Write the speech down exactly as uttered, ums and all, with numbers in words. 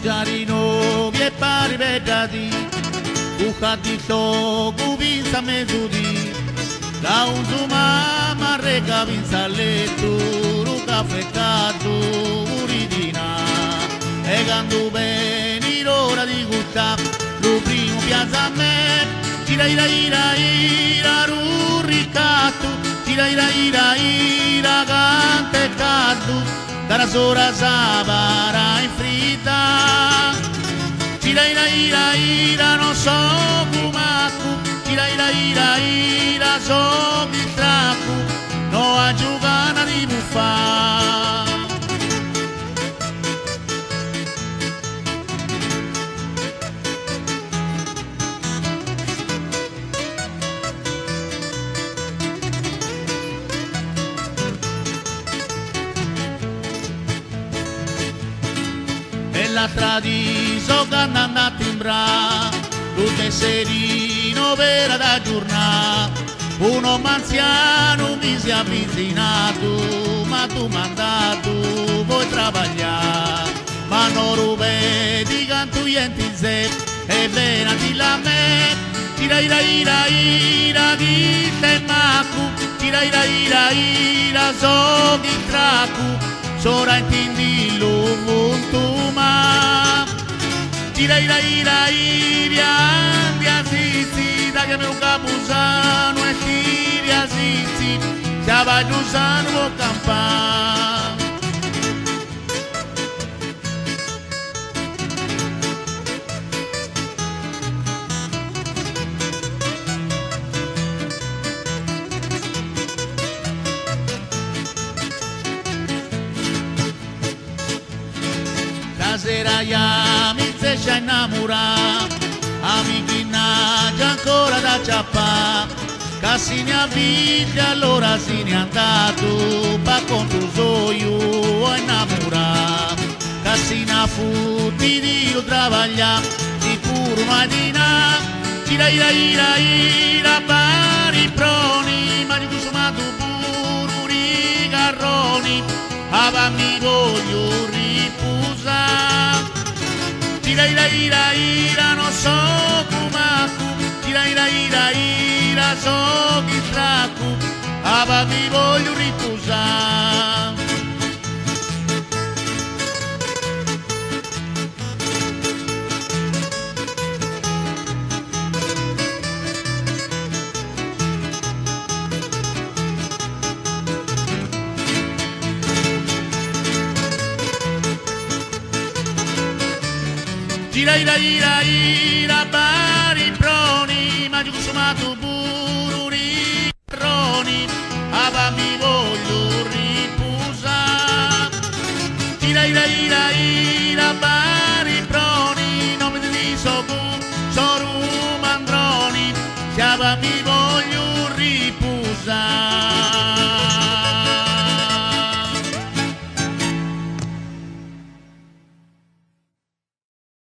Giarino mi pari vegati, Ucatito cubinza mezudi, da un su mamma rega vinza letto, ruca freccato, uridina, e quando veni l'ora di gutta, lo primo piazza a me, gira ira ira ira, rurricato, gira ira ira ira, cante catu, dalla sora sabara in fritta, gira ira ira ira, non so fumacu, gira ira ira ira, so il tracu, no a giugana di buffa. La tradiso che andando a timbra, tutte serino vera da giornata, un uomo anziano mi si è avvicinato, ma tu mandato vuoi travagliare, ma non ruvedi canto enti se, e venati la me, ira ira ira ira, chi te macu, ira ira ira ira, so chi tracu, sora intindi lo montuma, gira ira ira ira, andia zizi, da che meu capusano e tiria zizi, se va giusano vo campà. Sera ya mi se c'è innamorata, amichina già ancora da ciappa, che si ne avviglia allora si ne è andato, pa contro soio innamorato, che si ne futti di io travaglia, di puro madina, gira ira ira ira, pari proni, ma di consumato puro rigarroni, ava mi voglio riposare. Ira ira ira ira, non so fumacu, ira ira ira ira, so chi tracu, ava mi voglio riposare. Ira ira ira ira, pari proni, ma giù sumato bururi roni, ava mi voglio riposare. Ira ira ira ira, pari proni, non mi devi so tu, sono mandroni, se ava mi voglio riposare.